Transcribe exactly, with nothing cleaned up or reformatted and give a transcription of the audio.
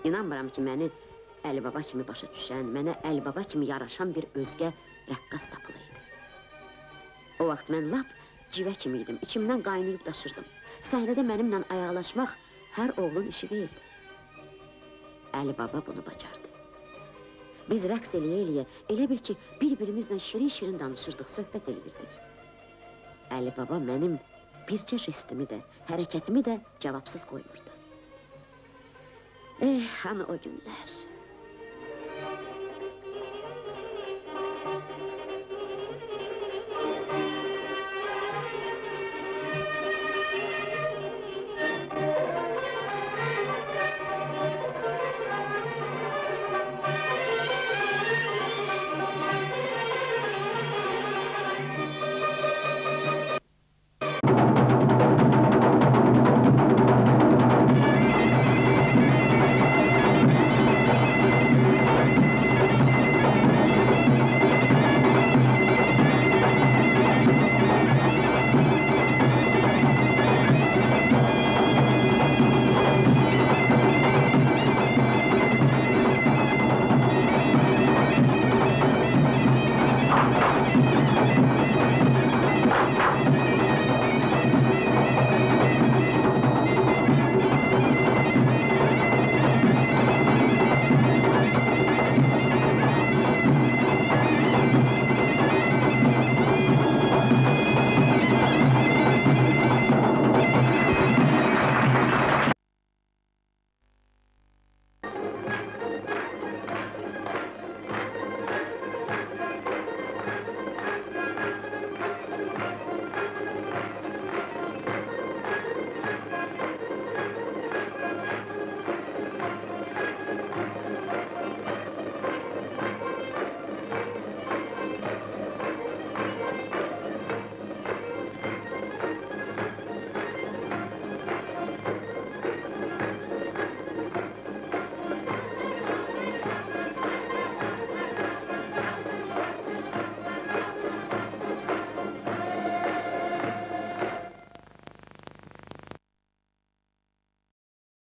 İnanmıram ki məni Əli Baba kimi başa düşən, mənə Əli Baba kimi yaraşan bir özgə rəqqas tapılıydı. O vaxt mən lap civə kimi idim, içimdən qaynayıb daşırdım. Səhnədə mənimlə ayaqlaşmaq hər oğlun işi deyildi. Əli Baba bunu bacardı. Biz rəqs eləyə-eləyə, elə bil ki, bir-birimizlə şirin-şirin danışırdıq, söhbət eləyirdik. Əli Baba mənim bircə jestimi də, hərəkətimi də cavabsız qoymurdu. Eh, hanı o günlər.